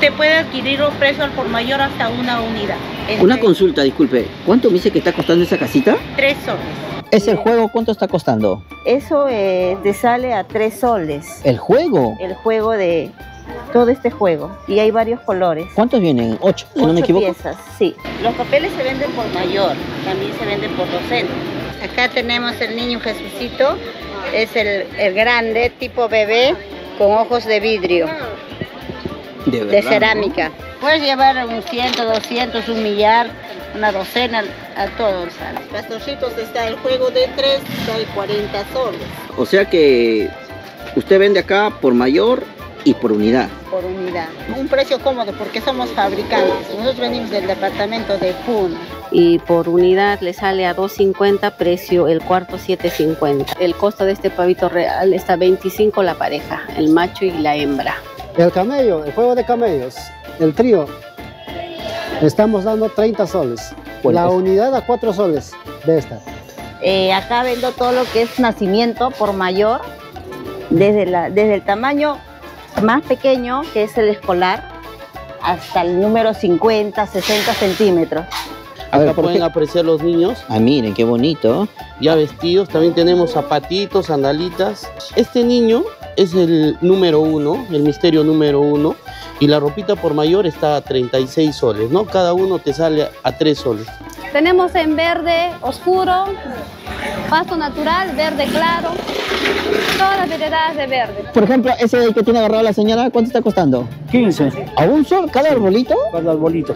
usted puede adquirir un precio al por mayor hasta una unidad. Una consulta, disculpe. ¿Cuánto me dice que está costando esa casita? 3 soles. ¿Ese juego cuánto está costando? Eso te sale a 3 soles. ¿El juego? El juego de todo este juego. Y hay varios colores. ¿Cuántos vienen? 8, si no me equivoco. 8 piezas, sí. Los papeles se venden por mayor, también se venden por docena. Acá tenemos el niño Jesucito, es el grande, tipo bebé, con ojos de vidrio, de cerámica. ¿No? Puedes llevar un 100, 200, un millar, una docena, a todos. Pastorcitos está el juego de 3, está el 40 soles. O sea que usted vende acá por mayor y por unidad. Por unidad. Un precio cómodo porque somos fabricantes. Nosotros venimos del departamento de Puno. Y por unidad le sale a 2.50 precio, el cuarto 7.50. El costo de este pavito real está 25 la pareja, el macho y la hembra. El camello, el juego de camellos, el trío, estamos dando 30 soles. La unidad a 4 soles de esta. Acá vendo todo lo que es nacimiento por mayor, desde el tamaño más pequeño, que es el escolar, hasta el número 50, 60 centímetros. Acá pueden apreciar los niños. Ah, miren, qué bonito. Ya vestidos, también tenemos zapatitos, sandalitas. Este niño es el número 1, el misterio número 1. Y la ropita por mayor está a 36 soles, ¿no? Cada uno te sale a 3 soles. Tenemos en verde oscuro, pasto natural, verde claro, todas las variedades de verde. Por ejemplo, ese que tiene agarrado la señora, ¿cuánto está costando? 15. ¿A un sol cada arbolito? Cada arbolito.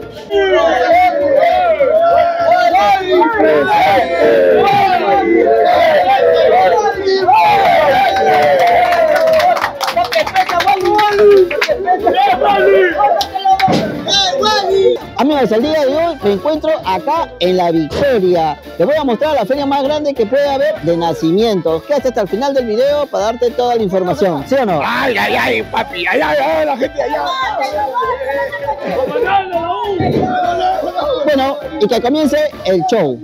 Amigos, el día de hoy me encuentro acá en La Victoria. Les voy a mostrar la feria más grande que puede haber de nacimientos. Quédate hasta el final del video para darte toda la información, ¿sí o no? ¡Ay, ay, ay, papi! ¡Ay, ay, ay, la gente allá! Bueno, y que comience el show.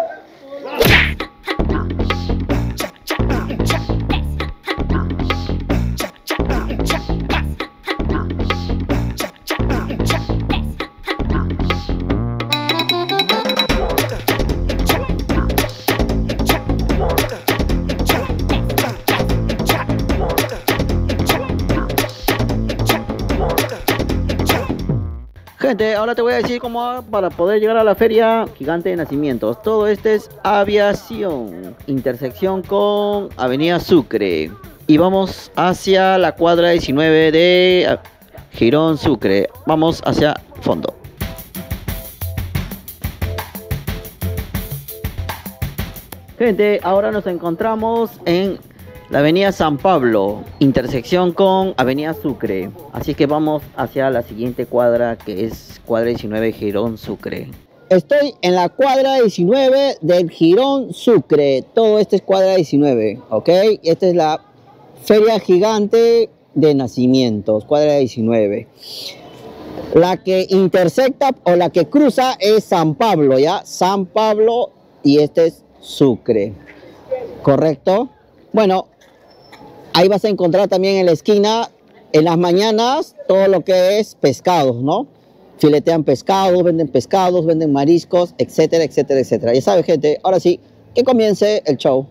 Gente, ahora te voy a decir cómo para poder llegar a la feria gigante de nacimientos. Todo este es aviación, intersección con Avenida Sucre. Y vamos hacia la cuadra 19 de Girón Sucre. Vamos hacia fondo. Gente, ahora nos encontramos en la avenida San Pablo, intersección con avenida Sucre. Así que vamos hacia la siguiente cuadra, que es cuadra 19 Girón Sucre. Estoy en la cuadra 19 del Girón Sucre. Todo esto es cuadra 19, ¿ok? Esta es la feria gigante de nacimientos, cuadra 19. La que intersecta o la que cruza es San Pablo, ¿ya? San Pablo y este es Sucre, ¿correcto? Bueno, ahí vas a encontrar también en la esquina, en las mañanas, todo lo que es pescados, ¿no? Filetean pescados, venden mariscos, etcétera, etcétera, etcétera. Ya sabes, gente, ahora sí, que comience el show.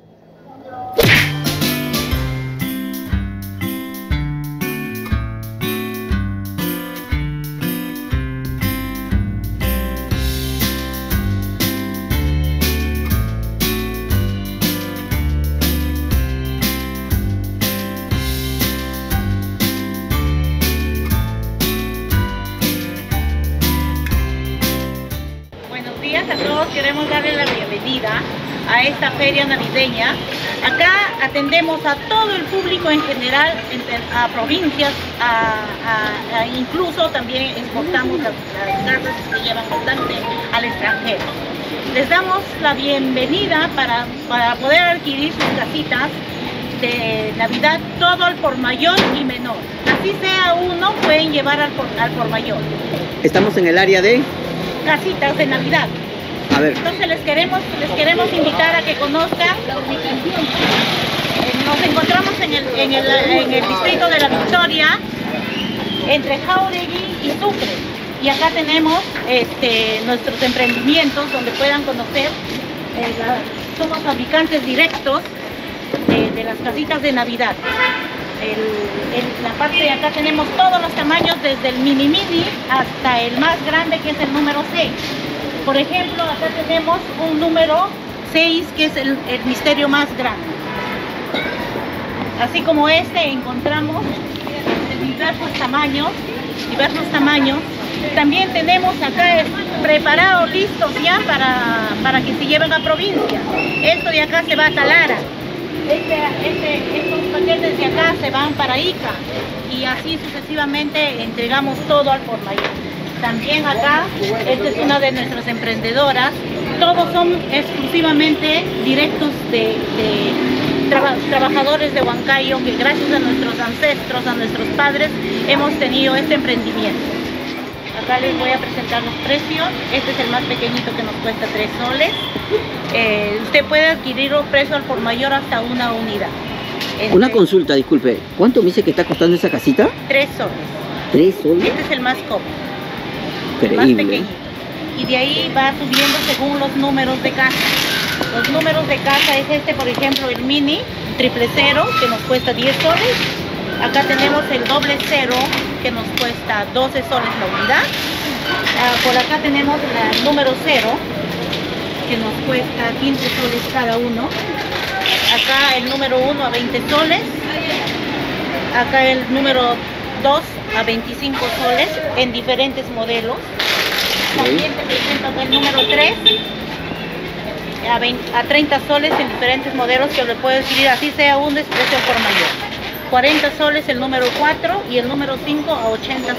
Queremos darle la bienvenida a esta feria navideña. Acá atendemos a todo el público en general, a provincias, incluso también exportamos las casas que llevan bastante al extranjero. Les damos la bienvenida para poder adquirir sus casitas de Navidad, todo al por mayor y menor. Así sea uno, pueden llevar al por mayor. Estamos en el área de casitas de Navidad. A ver. Entonces les queremos invitar a que conozcan la ubicación. Nos encontramos en el distrito de La Victoria, entre Jáuregui y Sucre. Y acá tenemos nuestros emprendimientos donde puedan conocer, somos fabricantes directos de las casitas de Navidad. En la parte de acá tenemos todos los tamaños, desde el mini hasta el más grande, que es el número 6. Por ejemplo, acá tenemos un número 6 que es el misterio más grande. Así como encontramos diversos tamaños. También tenemos acá preparados, listos ya para que se lleven a provincia. Esto de acá se va a Talara. Estos paquetes de acá se van para Ica. Y así sucesivamente entregamos todo al por mayor. También acá, esta es una de nuestras emprendedoras. Todos son exclusivamente directos de trabajadores de Huancayo, que gracias a nuestros ancestros, a nuestros padres, hemos tenido este emprendimiento. Acá les voy a presentar los precios. Este es el más pequeñito, que nos cuesta 3 soles. Usted puede adquirirlo precio al por mayor hasta una unidad. Una consulta, disculpe. ¿Cuánto me dice que está costando esa casita? 3 soles. 3 soles. Este es el más cómodo. Increíble. Más pequeñito. Y de ahí va subiendo según los números de casa. Los números de casa es por ejemplo, el mini 000, que nos cuesta 10 soles. Acá tenemos el 00, que nos cuesta 12 soles la unidad. Por acá tenemos el número 0, que nos cuesta 15 soles cada uno. Acá el número 1 a 20 soles. Acá el número 2 a 25 soles en diferentes modelos. También te presento acá el número 3 a 30 soles en diferentes modelos, que le puedo decir así sea un desprecio por mayor. 40 soles el número 4 y el número 5 a 80 soles.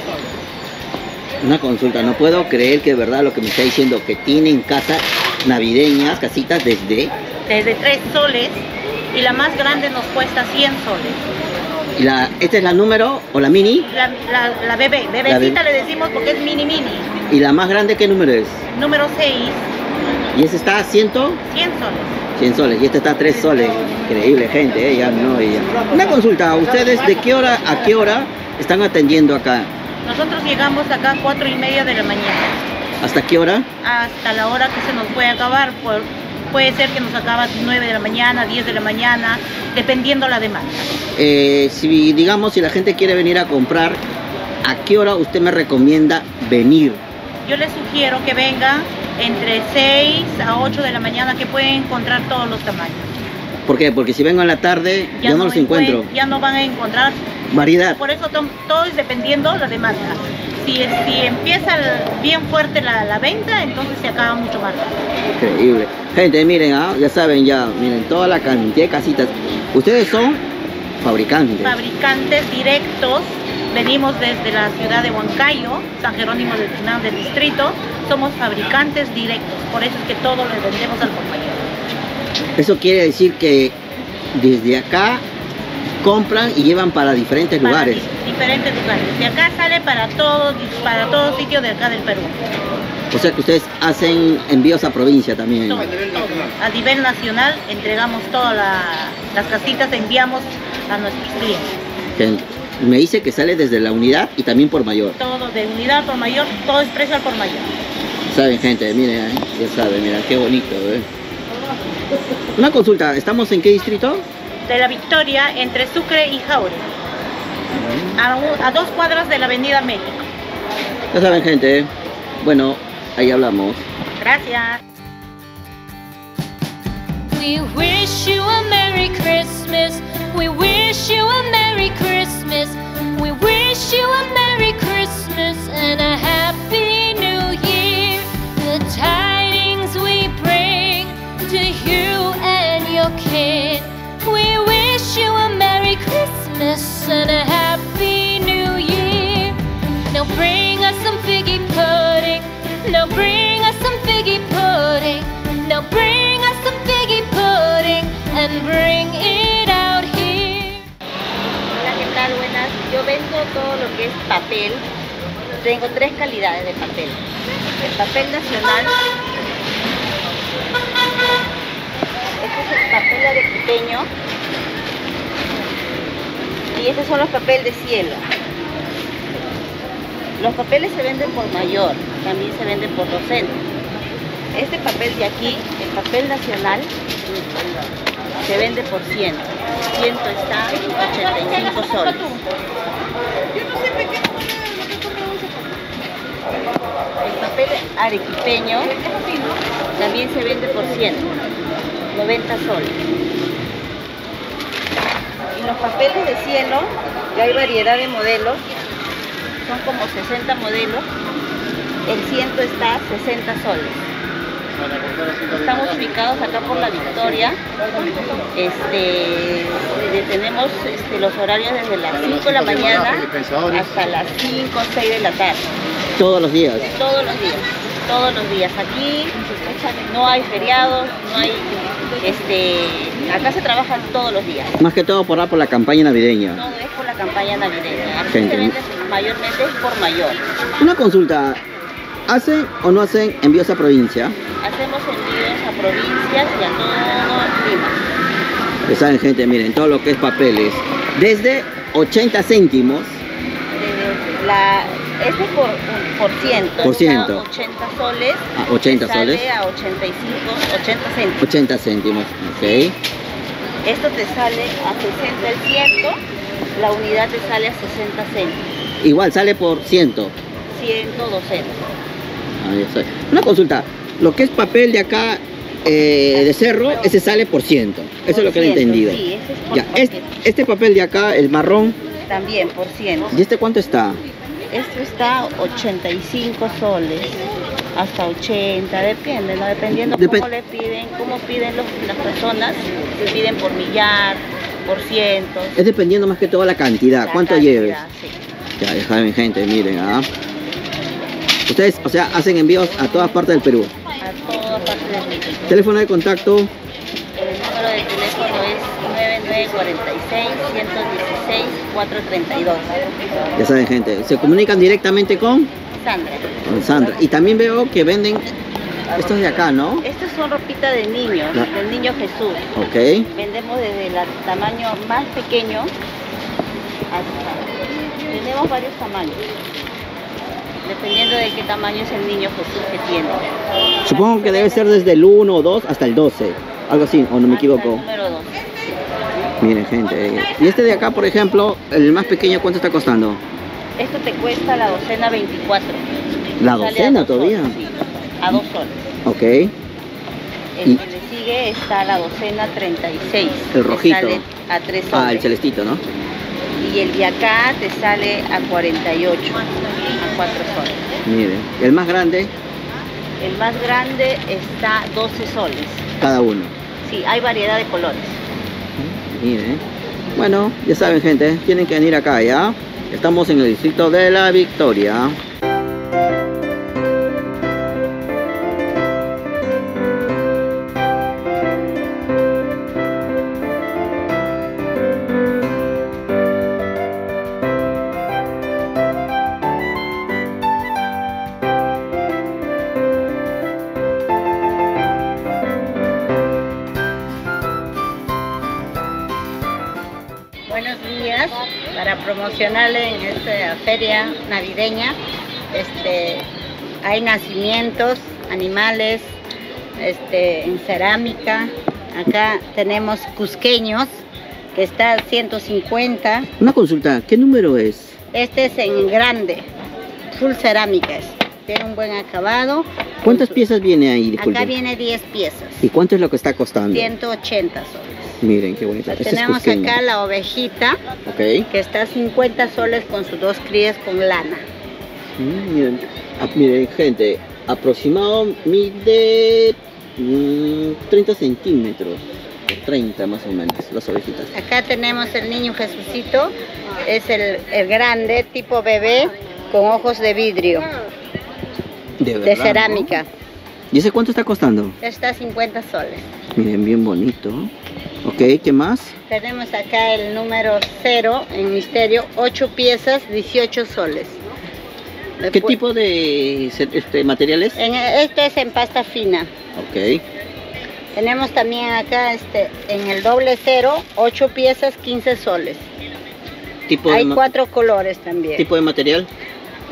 Una consulta, no puedo creer que es verdad lo que me está diciendo, que tienen casas navideñas, casitas desde 3 soles, y la más grande nos cuesta 100 soles. ¿Esta es la número o la mini? La bebecita le decimos porque es mini. ¿Y la más grande qué número es? Número 6. ¿Y ese está a 100 soles? 100 soles, y este está a 3 soles. Increíble, gente, ya. Una consulta, ¿ustedes de qué hora a qué hora están atendiendo acá? Nosotros llegamos acá a 4:30 de la mañana. ¿Hasta qué hora? Hasta la hora que se nos puede acabar. Puede ser que nos acaba a 9 de la mañana, 10 de la mañana, dependiendo la demanda. Si la gente quiere venir a comprar, ¿a qué hora usted me recomienda venir? Yo les sugiero que venga entre 6 a 8 de la mañana, que pueden encontrar todos los tamaños. ¿Por qué? Porque si vengo en la tarde ya no los encuentro. Ya no van a encontrar variedad. Por eso todo es dependiendo la demanda. Si empieza bien fuerte la venta, entonces se acaba mucho más rápido. Increíble. Gente, miren, ya saben, miren toda la cantidad de casitas. Ustedes son fabricantes. Fabricantes directos. Venimos desde la ciudad de Huancayo, San Jerónimo del Pinal del distrito. Somos fabricantes directos, por eso es que todo lo vendemos al por mayor. Eso quiere decir que desde acá compran y llevan para diferentes lugares. Diferentes lugares. De acá sale para todo sitio de acá del Perú. O sea que ustedes hacen envíos a provincia también. Todo. A nivel nacional entregamos todas las casitas, enviamos a nuestros clientes. Me dice que sale desde la unidad y también por mayor. Todo de unidad por mayor, todo es precio al por mayor. Saben, gente, miren, ya saben, mira qué bonito, Una consulta, ¿estamos en qué distrito? De la Victoria, entre Sucre y Jáuregui. A 2 cuadras de la Avenida México. Ya saben, gente, bueno, ahí hablamos. Gracias. We wish you a Merry Christmas. We wish you a Merry Christmas. We wish you a Merry Christmas and a Happy New Year. The tidings we bring to you and your kin. We wish you a Merry Christmas and a Happy New Year. Now bring us some figgy pudding. Now bring us some figgy pudding. Now bring us some figgy pudding and bring it out here. Hola, ¿qué tal? Buenas. Yo vendo todo lo que es papel. Tengo 3 calidades de papel. El papel nacional. Este es el papel arequipeño. Y estos son los papeles de cielo. Los papeles se venden por mayor, también se venden por docena. Este papel de aquí, el papel nacional, se vende por 100. 100 está 85 soles. El papel arequipeño también se vende por 100, 90 soles. Y los papeles de cielo, que hay variedad de modelos, son como 60 modelos, el 100 está 60 soles. Estamos ubicados acá por la Victoria. Tenemos los horarios desde las 5 de la mañana hasta las 5 o 6 de la tarde. ¿Todos los días? Todos los días, todos los días. Aquí no hay feriados, no hay, acá se trabaja todos los días. Más que todo por la campaña navideña. Todo es por la campaña navideña. Aquí Gente. se vende mayormente es por mayor. Una consulta, ¿hacen o no hacen envíos a provincia? Hacemos envíos a provincias y a todo Lima. Ya saben, gente, miren, todo lo que es papeles, desde 80 céntimos. Este es por ciento. Por ciento. 80 soles. A 80 soles. Sale a 85, 80 céntimos. 80 céntimos, ok. Esto te sale a 60 el ciento, la unidad te sale a 60 céntimos. Igual sale por 100. 100, 200. Ah, ya sé. Una consulta, lo que es papel de acá de cerro, ese sale por 100. Eso es lo que he entendido. Sí, ese es por Ya, paquete. este papel de acá, el marrón, También por 100. ¿y este cuánto está? Esto está 85 soles, hasta 80, depende, ¿no? Dependiendo cómo le piden, cómo piden las personas, si piden por millar, por cientos. Es dependiendo más que todo la cantidad, cuánto cantidad, lleves. sí. Ya saben, gente, miren, ¿ah? Ustedes, o sea, hacen envíos a todas partes del Perú. A toda parte del México. Teléfono de contacto, El número de teléfono es 9946-116-432. ya saben, gente, se comunican directamente con Sandra. Sandra. Y también veo que venden estos de acá, ¿no? Estos son ropitas de niños, del niño Jesús. Ok. Vendemos desde el tamaño más pequeño hasta... Tenemos varios tamaños, dependiendo de qué tamaño es el niño Jesús que tiene. Supongo que debe ser desde el 1 o 2 hasta el 12. Algo así, o no me equivoco. El número 2. Miren, gente. Y este de acá, por ejemplo, el más pequeño, ¿cuánto está costando? Esto te cuesta la docena 24. ¿La Sale docena a 2 todavía? soles, sí, a 2 soles. Ok. El Y- que le sigue está la docena 36. El que rojito. sale a 3 soles. Ah, el celestito, ¿no? Y el de acá te sale a 48, a 4 soles. Miren. El más grande, El más grande está 12 soles. cada uno. Sí, hay variedad de colores. Miren. Bueno, ya saben, gente, tienen que venir acá, ¿ya? Estamos en el distrito de La Victoria. Buenos días, para promocionarle en esta feria navideña, hay nacimientos, animales, en cerámica. Acá tenemos cusqueños, que está a 150. Una consulta, ¿qué número es? Este es en grande, full cerámica, tiene un buen acabado. ¿Cuántas piezas viene ahí? Disculpe. Acá viene 10 piezas, ¿Y cuánto es lo que está costando? 180 soles. Miren, qué bonito. Este es Tenemos cusqueño. acá la ovejita, Ok. que está a 50 soles con sus 2 crías con lana. Miren, miren, gente, aproximado mide 30 centímetros, 30 más o menos, las ovejitas. Acá tenemos el niño Jesucito, es el grande, tipo bebé, con ojos de vidrio, De de cerámica. ¿no? ¿Y ese cuánto está costando? Está a 50 soles. Miren, bien bonito. Ok, ¿qué más? Tenemos acá el número 0 en misterio, 8 piezas, 18 soles. ¿Qué Después- tipo de materiales? Esto es en pasta fina. Ok. Tenemos también acá en el doble 0, 8 piezas, 15 soles. ¿Tipo de, Hay 4 colores también. tipo de material?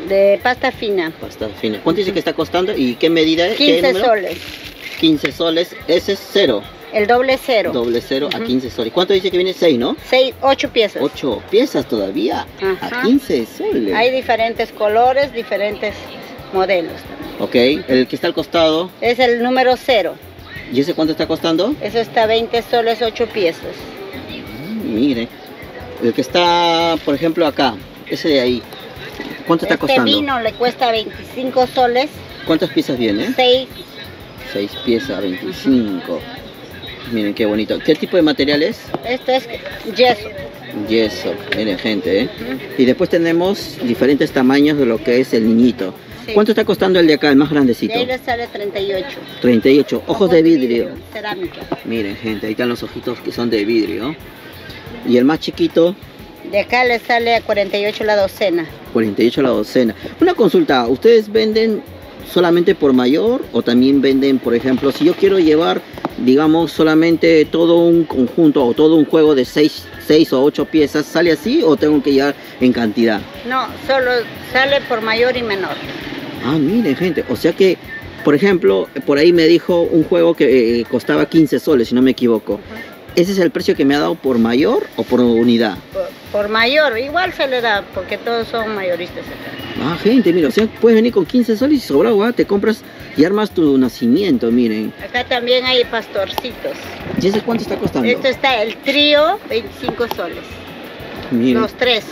De pasta fina. Pasta fina. ¿Cuánto dice que está costando y qué medida es? 15 soles. 15 soles, ese es cero. El doble cero. Doble cero a 15 soles. ¿Cuánto dice que viene? 6, ¿no? 8 piezas. 8 piezas todavía. Ajá. A 15 soles. Hay diferentes colores, diferentes modelos. Ok, el que está al costado. Es el número 0. ¿Y ese cuánto está costando? Eso está 20 soles, 8 piezas. Mire, el que está, por ejemplo, acá, ese de ahí, ¿cuánto está costando? Este vino le cuesta 25 soles. ¿Cuántas piezas viene? 6. 6 piezas, 25. Miren qué bonito. ¿Qué tipo de material es? Esto es yeso. Yeso, miren gente, ¿eh? Y después tenemos diferentes tamaños de lo que es el niñito. Sí. ¿Cuánto está costando el de acá, el más grandecito? De ahí le sale 38. 38, ojos de vidrio. Cerámica. Miren gente, ahí están los ojitos que son de vidrio. Y el más chiquito, De acá le sale a 48 la docena. 48 la docena. Una consulta, ¿ustedes venden solamente por mayor o también venden, por ejemplo, si yo quiero llevar, digamos, solamente todo un conjunto o todo un juego de 6 o 8 piezas, ¿sale así o tengo que llevar en cantidad? No, solo sale por mayor y menor. Ah, miren gente, o sea que, por ejemplo, por ahí me dijo un juego que costaba 15 soles, si no me equivoco. ¿Ese es el precio que me ha dado por mayor o por unidad? Por mayor, igual se le da, porque todos son mayoristas acá. Ah, gente, mira, o sea, puedes venir con 15 soles y sobrado, te compras y armas tu nacimiento, miren. Acá también hay pastorcitos. ¿Y ese cuánto está costando? Esto está el trío, 25 soles. Miren. Los tres.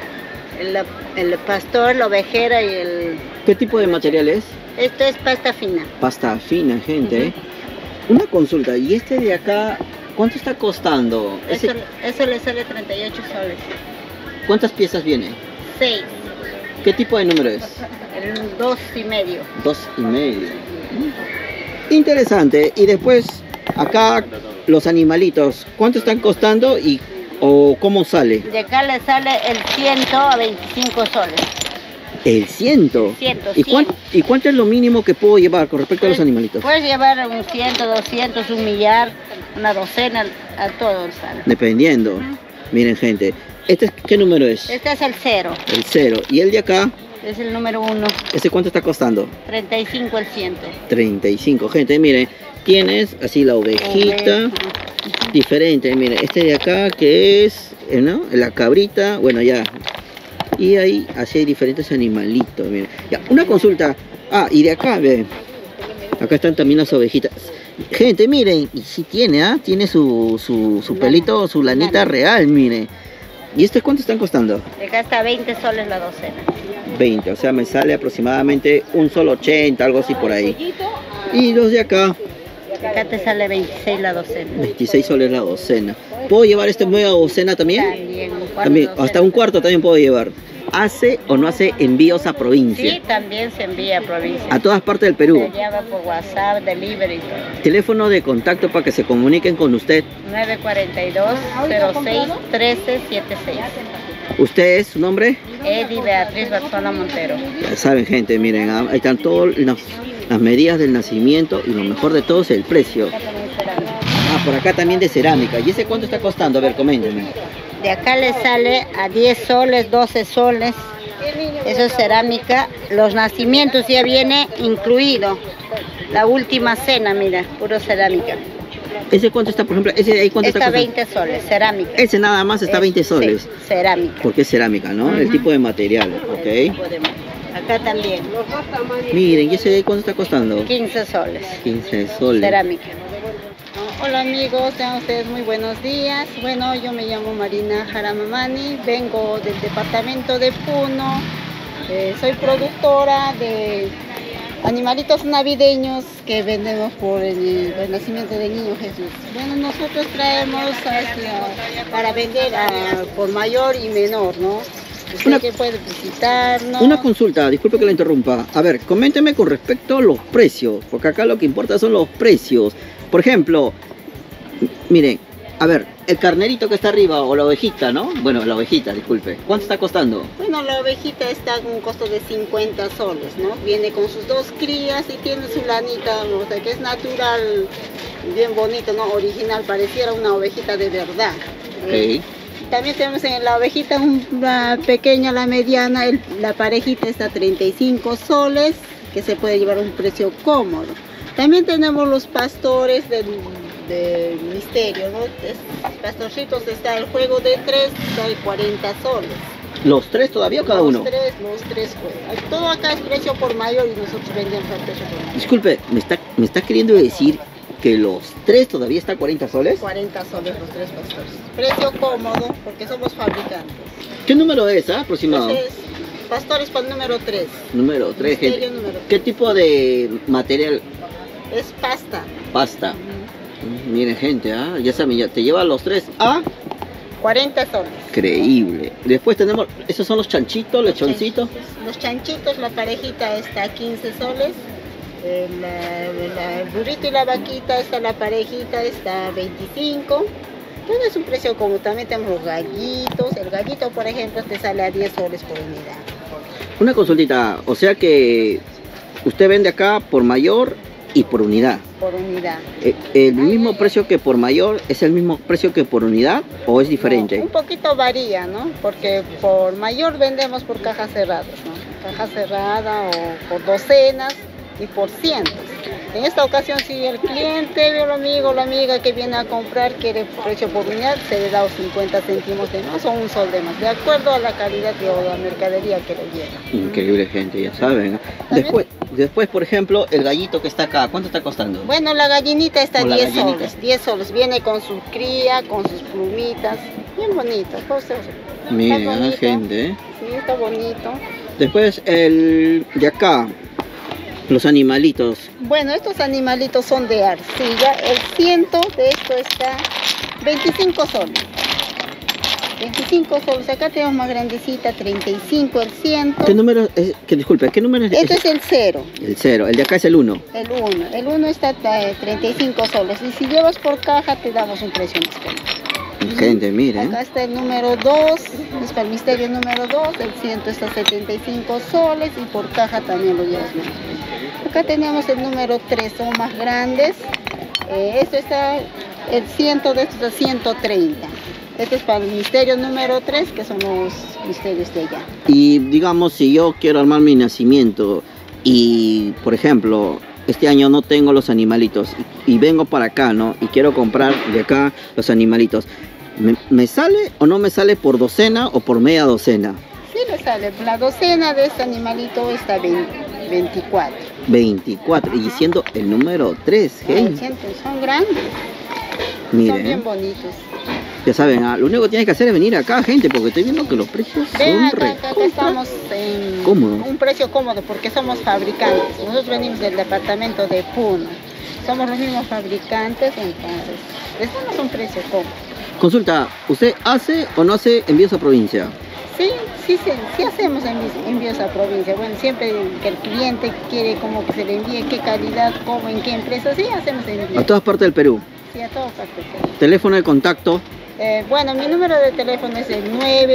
El pastor, la ovejera y el... ¿Qué tipo de material es? Esto es pasta fina. Pasta fina, gente. ¿Eh? Una consulta, ¿y este de acá cuánto está costando? Eso le sale 38 soles. ¿Cuántas piezas viene? 6. ¿Qué tipo de número es? El 2,5. 2,5. Interesante. Y después, acá los animalitos, ¿cuánto están costando y o cómo sale? De acá le sale el 100 a 25 soles. ¿El 100? 100, ¿Y cuánto es lo mínimo que puedo llevar con respecto a los animalitos? Puedes llevar un 100, 200, un millar, una docena, a todo el sale. Dependiendo. Miren gente, ¿qué número es? Este es el 0. El 0. ¿Y el de acá? Es el número 1. ¿Ese cuánto está costando? 35 el 100. 35, gente, miren, tienes así la ovejita, diferente, miren, este de acá que es, ¿no? La cabrita, bueno ya, y ahí así hay diferentes animalitos, miren. Ya, una consulta, y de acá, ve, acá están también las ovejitas. Gente, miren, y sí tiene, tiene su pelito, su lanita real, miren. ¿Y este cuánto están costando? De acá está 20 soles la docena. 20, o sea, me sale aproximadamente un solo 80, algo así por ahí. Y los de acá. Acá te sale 26 la docena. 26 soles la docena. ¿Puedo llevar esta media docena también? También, hasta un cuarto también puedo llevar. ¿Hace o no hace envíos a provincia? Sí, también se envía a provincia. A todas partes del Perú. Se llama por WhatsApp, delivery y todo. Teléfono de contacto para que se comuniquen con usted. 942-06-1376. ¿Usted es su nombre? Edi Beatriz Barzola Montero. Ya saben, gente, miren, ahí están todas las medidas del nacimiento y lo mejor de todo es el precio. Por acá también de cerámica. ¿Y ese cuánto está costando? A ver, coméntenme. De acá le sale a 10 soles, 12 soles. Eso es cerámica. Los nacimientos ya viene incluido. La última cena, mira, puro cerámica. ¿Ese cuánto está, por ejemplo? ¿Ese de ahí cuánto está costando? 20 soles, cerámica. Ese nada más está 20 soles. Sí, cerámica. Porque es cerámica, ¿no? El tipo de material, ¿ok? Acá también. Miren, ¿y ese de ahí cuánto está costando? 15 soles. 15 soles. Cerámica. Hola amigos, tengan ustedes muy buenos días. Bueno, yo me llamo Marina Jaramamani, vengo del departamento de Puno. Soy productora de animalitos navideños que vendemos por el nacimiento del Niño Jesús. Bueno, nosotros traemos para vender por mayor y menor, ¿no? Usted que puede visitarnos. Una consulta, disculpe que la interrumpa. A ver, coménteme con respecto a los precios, porque acá lo que importa son los precios. Por ejemplo, miren, a ver, el carnerito que está arriba o la ovejita, ¿no? Bueno, la ovejita, disculpe. ¿Cuánto está costando? Bueno, la ovejita está con un costo de 50 soles, ¿no? Viene con sus 2 crías y tiene su lanita, o sea, que es natural, bien bonito, ¿no? Original, pareciera una ovejita de verdad. Okay. También tenemos en la ovejita una pequeña, la mediana, la parejita está 35 soles, que se puede llevar a un precio cómodo. También tenemos los pastores del misterio, ¿no? Pastorcitos está el juego de 3, está de 40 soles. ¿Los 3 todavía o cada uno? Los tres juegos. Todo acá es precio por mayor y nosotros vendemos a precio por mayor. Disculpe, ¿me está queriendo decir que los 3 todavía está 40 soles? 40 soles los 3 pastores. Precio cómodo porque somos fabricantes. ¿Qué número es, aproximado? Ese es pastores para el número 3. Número 3, gente. Número 3. ¿Qué tipo de material? Es pasta. Pasta. Miren, gente, ya saben, ya te lleva los 3 a 40 soles. Increíble. Después tenemos, esos son los chanchitos, lechoncitos. Los chanchitos, la parejita está a 15 soles. El burrito y la vaquita, la parejita está a 25. Todo es un precio común. También tenemos los gallitos. El gallito, por ejemplo, te sale a 10 soles por unidad. Una consultita, o sea que usted vende acá por mayor y por unidad. Por unidad. ¿El mismo precio que por mayor es el mismo precio que por unidad o es diferente? No, un poquito varía, ¿no? Porque por mayor vendemos por cajas cerradas, ¿no? Caja cerrada o por docenas y por cientos. En esta ocasión, si el cliente, el amigo o la amiga que viene a comprar quiere precio por unidad, se le da 50 céntimos de más o un sol de más, de acuerdo a la calidad o la mercadería que le lleva. Increíble, gente, ya saben. Después, por ejemplo, el gallito que está acá, ¿cuánto está costando? Bueno, la gallinita está 10 soles, 10 soles. Viene con su cría, con sus plumitas, bien bonito. Miren, gente. Sí, está bonito. Después, el de acá. Los animalitos. Bueno, estos animalitos son de arcilla. El ciento de esto está 25 soles. 25 soles. Acá tenemos más grandecita, 35 el ciento. ¿Qué número es? Disculpe, ¿qué número es? Este es el 0. El 0. El de acá es el 1. El 1. El 1 está 35 soles. Y si llevas por caja, te damos un precio más cómodo. Gente, miren. Acá está el número 2, es para el misterio número 2, el ciento está 75 soles y por caja también lo llevas más. Acá tenemos el número 3, son más grandes. Esto está, el ciento de estos a 130. Este es para el misterio número 3, que son los misterios de allá. Y digamos, si yo quiero armar mi nacimiento y, por ejemplo, este año no tengo los animalitos y vengo para acá, ¿no? Y quiero comprar de acá los animalitos. ¿Me sale o no me sale por docena o por media docena? Sí le sale. La docena de este animalito está 24. 24. Y siendo el número 3, gente. Son grandes. Miren. Son bien bonitos. Ya saben, lo único que tienes que hacer es venir acá, gente, porque estoy viendo que los precios son acá estamos en un precio cómodo porque somos fabricantes. Nosotros venimos del departamento de Puno. Somos los mismos fabricantes, entonces les damos un precio cómodo. Consulta, ¿usted hace o no hace envíos a provincia? Sí hacemos envíos a provincia. Bueno, siempre que el cliente quiere como que se le envíe qué calidad, cómo, en qué empresa, sí hacemos envíos. A todas partes del Perú. Sí, a todas partes del Perú. ¿Teléfono de contacto? Bueno, mi número de teléfono es el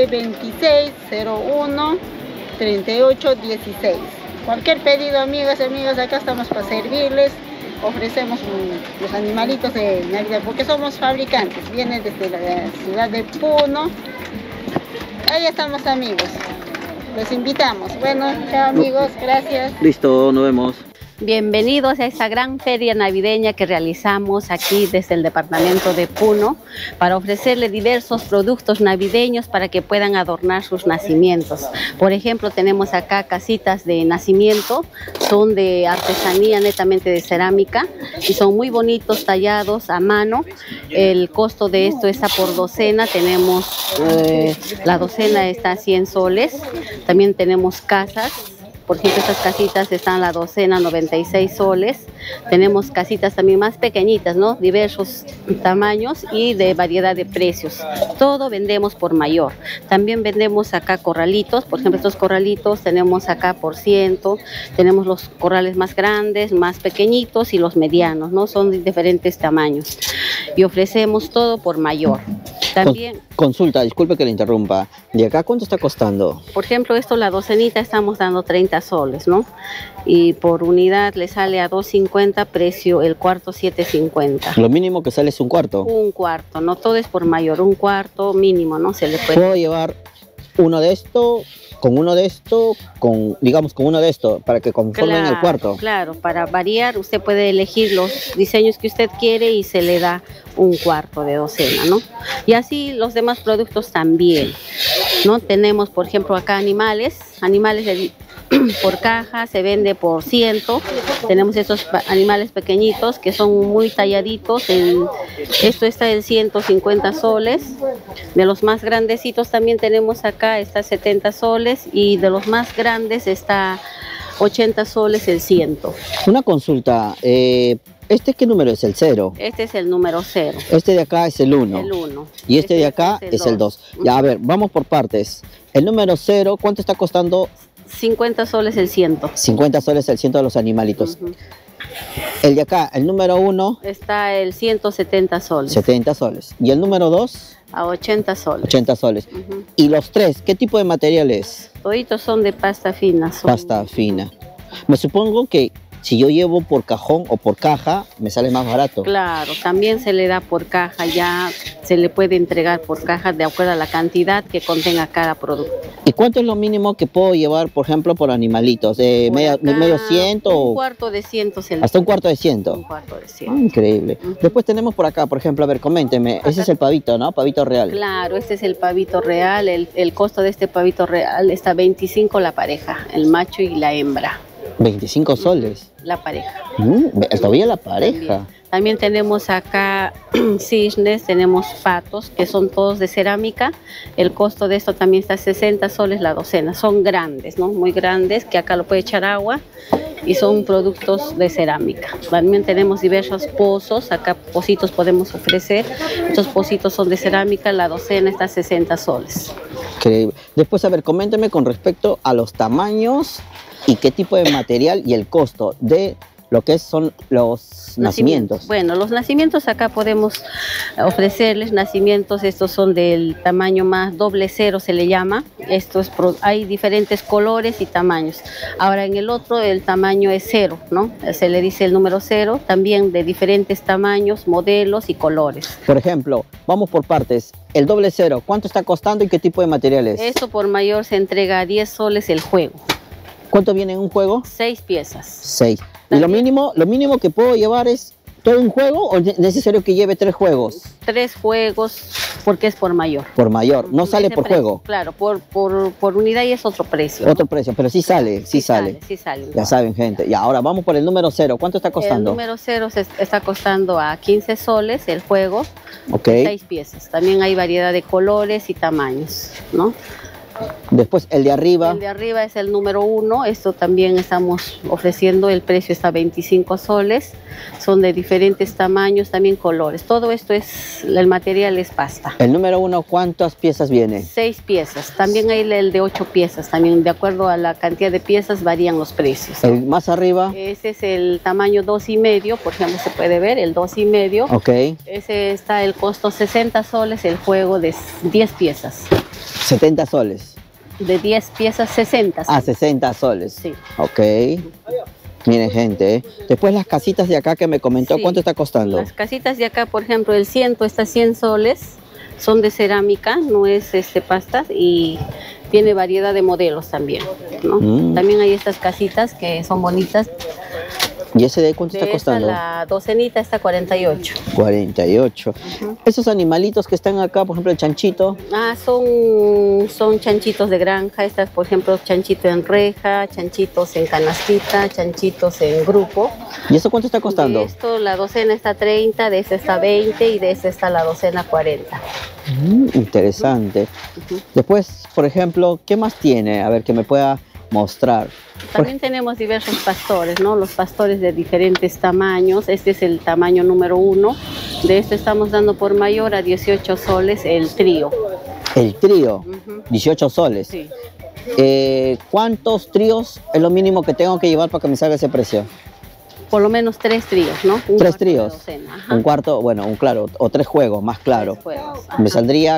926-01-3816. Cualquier pedido, amigas, acá estamos para servirles. Ofrecemos los animalitos de Navidad porque somos fabricantes. Vienen desde la ciudad de Puno. Ahí estamos, amigos. Los invitamos. Bueno, chao, amigos. Gracias. Listo, nos vemos. Bienvenidos a esta gran feria navideña que realizamos aquí desde el departamento de Puno para ofrecerle diversos productos navideños para que puedan adornar sus nacimientos. Por ejemplo, tenemos acá casitas de nacimiento, son de artesanía netamente de cerámica y son muy bonitos, tallados a mano. El costo de esto está por docena, tenemos la docena está a 100 soles, también tenemos casas. Por ejemplo, estas casitas están la docena 96 soles. Tenemos casitas también más pequeñitas, ¿no? Diversos tamaños y de variedad de precios. Todo vendemos por mayor. También vendemos acá corralitos. Por ejemplo, estos corralitos tenemos acá por ciento. Tenemos los corrales más grandes, más pequeñitos y los medianos, ¿no? Son de diferentes tamaños. Y ofrecemos todo por mayor. También, Consulta, disculpe que le interrumpa. ¿De acá cuánto está costando? por ejemplo, esto, la docenita estamos dando 30 soles, ¿no? Y por unidad le sale a 2.50, precio el cuarto 7.50. Lo mínimo que sale es un cuarto. Un cuarto, no todo es por mayor, un cuarto mínimo, ¿no? Se le puede... ¿Puedo llevar uno de esto, con uno de esto, digamos con uno de esto, para que conformen el cuarto? Claro, para variar usted puede elegir los diseños que usted quiere y se le da un cuarto de docena, ¿no? Y así los demás productos también, ¿no? Tenemos, por ejemplo, acá animales por caja, se vende por 100. Tenemos estos animales pequeñitos que son muy talladitos. Esto está en 150 soles. De los más grandecitos también tenemos acá, está 70 soles. Y de los más grandes está 80 soles el 100. Una consulta, ¿este qué número es? ¿El 0? Este es el número 0. Este de acá es el 1. El 1. Y este de acá es el 2. Ya, a ver, vamos por partes. El número 0, ¿cuánto está costando? 50 soles el 100. 50 soles el 100 de los animalitos. El de acá, el número 1. Está el 170 soles. 70 soles. ¿Y el número 2? A 80 soles. 80 soles. ¿Y los 3, qué tipo de material es? Toditos son de pasta fina. Pasta fina. Me supongo que si yo llevo por cajón o por caja, me sale más barato. Claro, también se le da por caja, ya se le puede entregar por caja de acuerdo a la cantidad que contenga cada producto. ¿Y cuánto es lo mínimo que puedo llevar, por ejemplo, por animalitos? ¿Medio 100 o...? Un cuarto de 100. ¿Hasta un cuarto de 100? Un cuarto de 100. Increíble. Después tenemos por acá, por ejemplo, a ver, coménteme. Ese es el pavito, ¿no? Pavito real. Claro, este es el pavito real. El costo de este pavito real está 25 la pareja, el macho y la hembra. 25 soles. La pareja. Todavía la pareja. También tenemos acá cisnes, tenemos patos, que son todos de cerámica. El costo de esto también está 60 soles la docena. Son grandes, ¿no? Muy grandes, que acá lo puede echar agua. Y son productos de cerámica. También tenemos diversos pozos. Acá pocitos podemos ofrecer. Estos pocitos son de cerámica. La docena está 60 soles. Increíble. Después, a ver, coménteme con respecto a los tamaños y qué tipo de material y el costo de lo que son los nacimientos. Bueno, los nacimientos acá podemos ofrecerles nacimientos, estos son del tamaño más $0 se le llama. Hay diferentes colores y tamaños. Ahora en el otro el tamaño es 0, ¿no? Se le dice el número 0, también de diferentes tamaños, modelos y colores. Por ejemplo, vamos por partes. El $0, ¿cuánto está costando y qué tipo de material es? Esto por mayor se entrega a 10 soles el juego. ¿Cuánto viene en un juego? 6 piezas. 6. ¿Y lo mínimo que puedo llevar es todo un juego o es necesario que lleve 3 juegos? 3 juegos porque es por mayor. Por mayor, no sale por juego. Claro, por unidad y es otro precio. Otro precio, pero sí sale, sí sale. Sí sale. Ya saben, gente. Y ahora vamos por el número 0. ¿Cuánto está costando? El número 0 está costando a 15 soles el juego. Ok. 6 piezas. También hay variedad de colores y tamaños, ¿no? Después el de arriba. El de arriba es el número 1. Esto también estamos ofreciendo. El precio está a 25 soles. Son de diferentes tamaños, también colores. Todo esto el material es pasta. El número 1, ¿cuántas piezas viene? 6 piezas. También hay el de 8 piezas. También de acuerdo a la cantidad de piezas varían los precios. El más arriba. Ese es el tamaño 2,5. Por ejemplo, se puede ver el 2,5. Ok. Ese está el costo 60 soles. El juego de 10 piezas. 70 soles. De 10 piezas, 60 soles. 60 soles. Sí. Ok. Miren, gente. Después las casitas de acá que me comentó, ¿cuánto está costando? Las casitas de acá, por ejemplo, el 100 está 100 soles. Son de cerámica, no es pasta y tiene variedad de modelos también, ¿no? También hay estas casitas que son bonitas. ¿Y ese de cuánto está costando? La docenita está 48. 48. Esos animalitos que están acá, por ejemplo, el chanchito. Son chanchitos de granja. Estas, por ejemplo, chanchito en reja, chanchitos en canastita, chanchitos en grupo. ¿Y eso cuánto está costando? De esto la docena está 30, de esta está 20 y de esta está la docena 40. Interesante. Después, por ejemplo, ¿qué más tiene? A ver, que me pueda mostrar. También tenemos diversos pastores, ¿no? Los pastores de diferentes tamaños. Este es el tamaño número 1. De este estamos dando por mayor a 18 soles el trío. ¿El trío? 18 soles. Sí. ¿Cuántos tríos es lo mínimo que tengo que llevar para que me salga ese precio? por lo menos 3 tríos, ¿no? Tres tríos. Ajá. Un cuarto, bueno, un claro, o 3 juegos, más claro. 3 juegos, Me ajá. saldría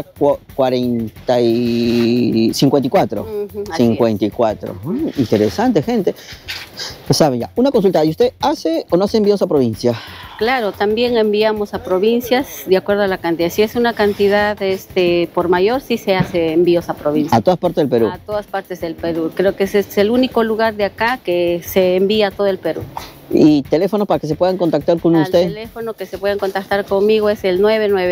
54. 54. Interesante, gente. Ya saben ya. Una consulta, ¿y usted hace o no hace envíos a provincia? Claro, también enviamos a provincias de acuerdo a la cantidad. Si es una cantidad por mayor, sí se hace envíos a provincias. A todas partes del Perú. A todas partes del Perú. Creo que ese es el único lugar de acá que se envía a todo el Perú. ¿Y teléfono para que se puedan contactar con usted? El teléfono que se pueden contactar conmigo es el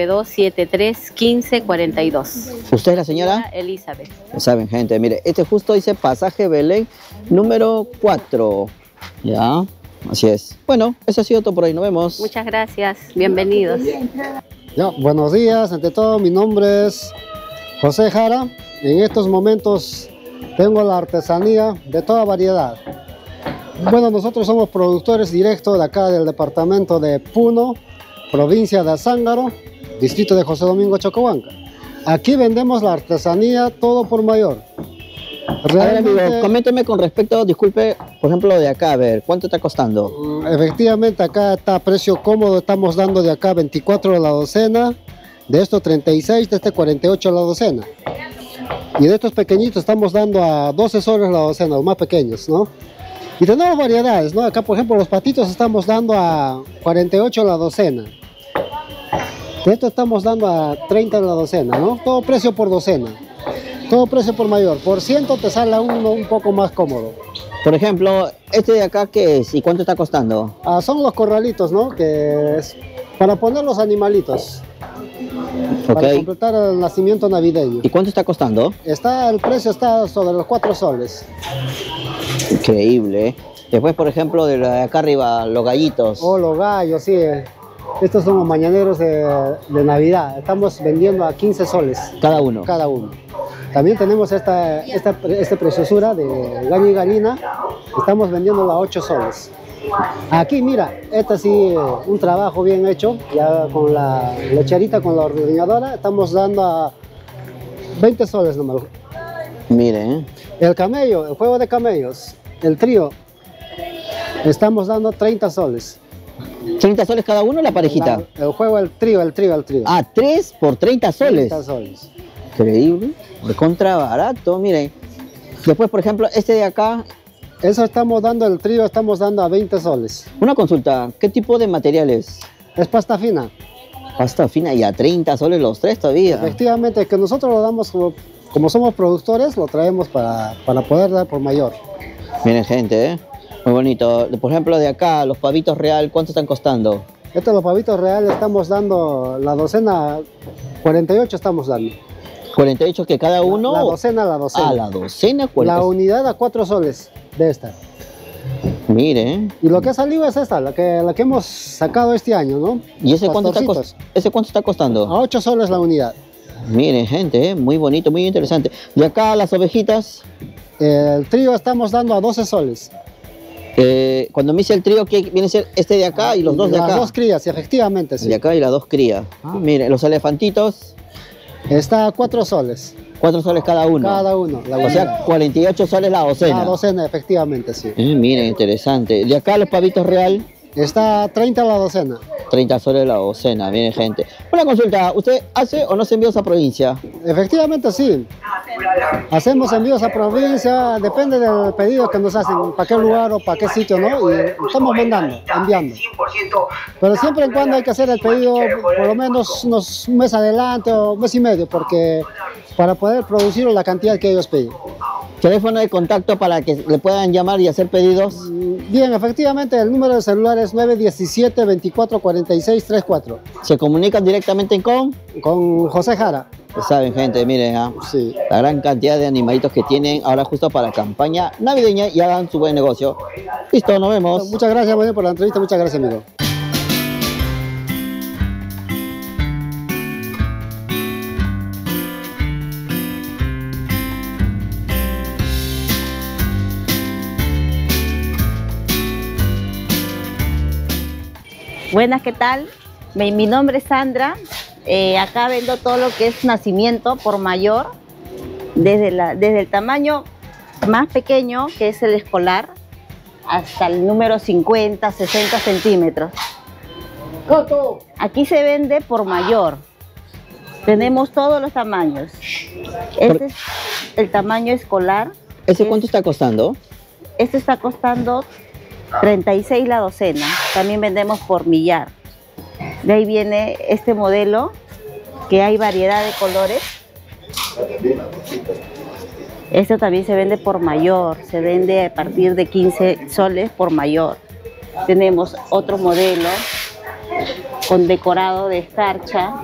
992-73-1542. ¿Usted es la señora? Elizabeth. Ya saben, gente, mire, este justo dice Pasaje Belén número 4. Ya, así es. Bueno, eso ha sido todo por hoy, nos vemos. Muchas gracias, bienvenidos. Ya, buenos días, ante todo mi nombre es José Jara. En estos momentos tengo la artesanía de toda variedad. Bueno, nosotros somos productores directos de acá del departamento de Puno, provincia de Azángaro, distrito de José Domingo Chocohuanca. Aquí vendemos la artesanía todo por mayor. A ver, amigo, coménteme con respecto, disculpe, por ejemplo, de acá, a ver, ¿cuánto está costando? Efectivamente, acá está a precio cómodo, estamos dando de acá 24 a la docena, de estos 36, de este 48 a la docena. Y de estos pequeñitos estamos dando a 12 soles la docena, los más pequeños, ¿no? Y tenemos variedades, ¿no? Acá, por ejemplo, los patitos estamos dando a 48 a la docena. De esto estamos dando a 30 a la docena, ¿no? Todo precio por docena. Todo precio por mayor. Por ciento te sale uno un poco más cómodo. Por ejemplo, ¿este de acá qué es y cuánto está costando? Son los corralitos, ¿no? Que es para poner los animalitos. Para completar el nacimiento navideño. ¿Y cuánto está costando? El precio está sobre los 4 soles. Increíble, ¿eh? Después, por ejemplo, de acá arriba, los gallitos. Oh, los gallos, sí. Estos son los mañaneros de Navidad. Estamos vendiendo a 15 soles. Cada uno. Cada uno. También tenemos esta preciosura de gallo y gallina. Estamos vendiéndola a 8 soles. Aquí, mira, esta sí, un trabajo bien hecho. Ya con la lecherita, con la ordeñadora, estamos dando a 20 soles nomás. Miren, ¿eh? El camello, el juego de camellos, el trío, estamos dando 30 soles. ¿30 soles cada uno o la parejita? El juego, el trío. Ah, 3 por 30 soles. 30 soles. Increíble, de contra barato, miren. Después, por ejemplo, este de acá. Eso estamos dando, el trío estamos dando a 20 soles. Una consulta, ¿qué tipo de materiales? Es pasta fina. Pasta fina y a 30 soles los 3 todavía. Efectivamente, que nosotros lo damos como somos productores, lo traemos para poder dar por mayor. Miren, gente, ¿eh? Muy bonito. Por ejemplo, de acá, los pavitos real, ¿cuánto están costando? Los pavitos reales estamos dando, la docena, 48 estamos dando. 48 que cada uno. La docena. Ah, la docena, 48. La unidad a 4 soles de esta. Miren. Y lo que ha salido es esta, la que hemos sacado este año, ¿no? ¿Y ese cuánto está costando? A 8 soles la unidad. Miren, gente, muy bonito, muy interesante. De acá las ovejitas. El trío estamos dando a 12 soles. Cuando me dice el trío, ¿qué viene a ser este de acá y los dos de acá? Las 2 crías, efectivamente, sí. De acá y las 2 crías. Miren, los elefantitos. Está a 4 soles. 4 soles cada uno. Cada uno. O sea, 48 soles la docena. La docena, efectivamente, sí. Miren, interesante. De acá los pavitos real. Está a 30 la docena. 30 soles la docena, miren, gente. Una consulta, ¿usted hace o no hace envíos a provincia? Efectivamente, sí. Hacemos envíos a provincia, depende del pedido que nos hacen, para qué lugar o para qué sitio, ¿no? Y estamos enviando. Pero siempre y cuando hay que hacer el pedido por lo menos un mes adelante o un mes y medio, porque para poder producir la cantidad que ellos piden. ¿Teléfono de contacto para que le puedan llamar y hacer pedidos? Bien, efectivamente, el número de celular es 917-2446-34. ¿Se comunican directamente con José Jara? Pues saben, gente, miren, sí, la gran cantidad de animalitos que tienen ahora justo para campaña navideña y hagan su buen negocio. Listo, nos vemos. Muchas gracias, Manuel, por la entrevista. Muchas gracias, amigo. Buenas, ¿qué tal? Mi nombre es Sandra. Acá vendo todo lo que es nacimiento por mayor, desde el tamaño más pequeño, que es el escolar, hasta el número 50, 60 centímetros. Aquí se vende por mayor. Tenemos todos los tamaños. Este es el tamaño escolar. ¿Ese cuánto está costando? Este está costando 36 la docena. También vendemos por millar. De ahí viene este modelo, que hay variedad de colores. Esto también se vende por mayor. Se vende a partir de 15 soles por mayor. Tenemos otro modelo con decorado de escarcha.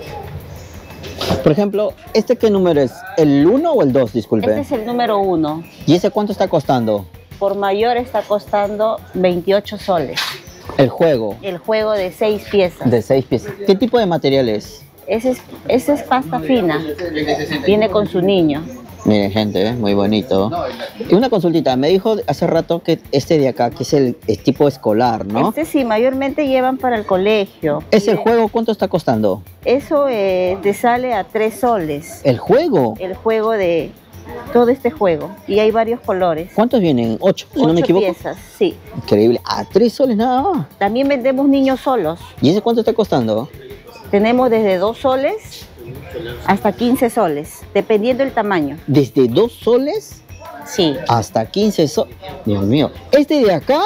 Por ejemplo, ¿este qué número es? ¿El 1 o el 2? Disculpe. Este es el número 1. ¿Y ese cuánto está costando? Por mayor está costando 28 soles. El juego. El juego de 6 piezas. De 6 piezas. ¿Qué tipo de material es? Ese es pasta fina. Viene con su niño. Miren, gente, muy bonito. Y una consultita, me dijo hace rato que este de acá, que es el tipo escolar, ¿no? Este sí, mayormente llevan para el colegio. ¿Ese juego cuánto está costando? Eso te sale a 3 soles. ¿El juego? El juego de todo este juego. Y hay varios colores. ¿Cuántos vienen? 8, si no me equivoco. 8 piezas, sí. Increíble. A 3 soles nada más. También vendemos niños solos. ¿Y ese cuánto está costando? Tenemos desde 2 soles hasta 15 soles, dependiendo del tamaño. ¿Desde 2 soles? Sí. Hasta 15 soles. Dios mío. Este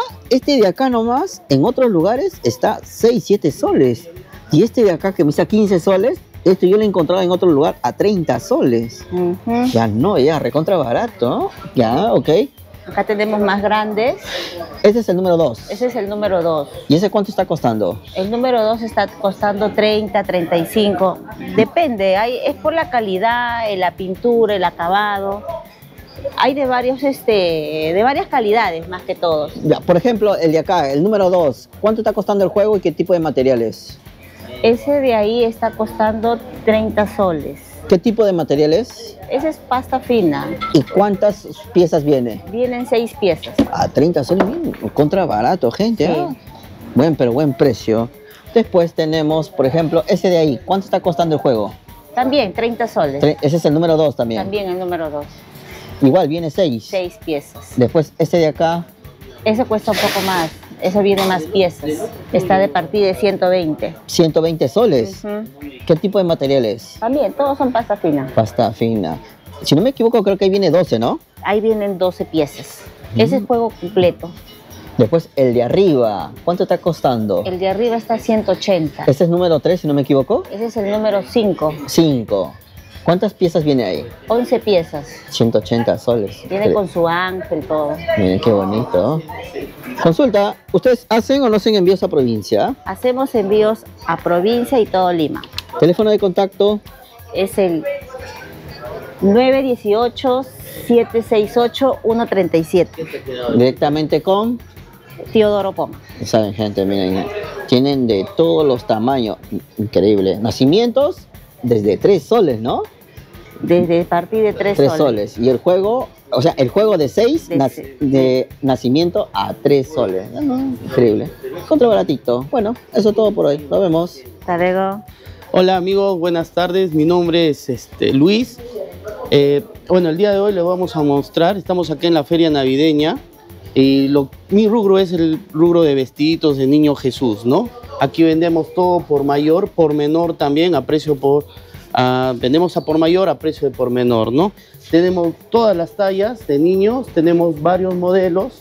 de acá nomás, en otros lugares está 6, 7 soles. Y este de acá que me está 15 soles, esto yo lo he encontrado en otro lugar a 30 soles. Ya no, ya, recontra barato, ¿no? Ya, ok. Acá tenemos más grandes. Ese es el número 2. Ese es el número 2. ¿Y ese cuánto está costando? El número 2 está costando 30, 35. Depende, es por la calidad, la pintura, el acabado. Hay de varias calidades más que todos. Ya, por ejemplo, el de acá, el número 2, ¿cuánto está costando el juego y qué tipo de materiales? Ese de ahí está costando 30 soles. ¿Qué tipo de materiales? Esa es pasta fina. ¿Y cuántas piezas viene? Vienen 6 piezas. A 30 soles, bien, contra barato, gente. Sí. Buen precio. Después tenemos, por ejemplo, ese de ahí. ¿Cuánto está costando el juego? También 30 soles. Ese es el número 2 también. También el número 2. Igual, viene 6. 6 piezas. Después, este de acá. Ese cuesta un poco más. Eso viene más piezas. Está de partida de 120. 120 soles. ¿Qué tipo de materiales? También, todos son pasta fina. Pasta fina. Si no me equivoco, creo que ahí viene 12, ¿no? Ahí vienen 12 piezas. Ese es juego completo. Después, el de arriba. ¿Cuánto está costando? El de arriba está 180. Este es número 3, si no me equivoco. Ese es el número 5. 5. ¿Cuántas piezas viene ahí? 11 piezas. 180 soles. Viene con su ángel, todo. Miren qué bonito. Consulta, ¿ustedes hacen o no hacen envíos a provincia? Hacemos envíos a provincia y todo Lima. ¿Teléfono de contacto? Es el 918-768-137. Directamente con Teodoro Poma. Saben, gente, miren, tienen de todos los tamaños. Increíble. Nacimientos desde 3 soles, ¿no? Desde partir de 3 soles. Y el juego, o sea, el juego de 6 de nacimiento a 3 soles. Increíble. Contra baratito. Bueno, eso es todo por hoy. Nos vemos. Hasta luego. Hola amigos, buenas tardes. Mi nombre es Luis. Bueno, el día de hoy les vamos a mostrar. Estamos aquí en la feria navideña. Y mi rubro es el rubro de vestiditos de Niño Jesús, ¿no? Aquí vendemos todo por mayor, por menor también, a precio vendemos a por mayor, a precio de por menor, ¿no? Tenemos todas las tallas de niños, tenemos varios modelos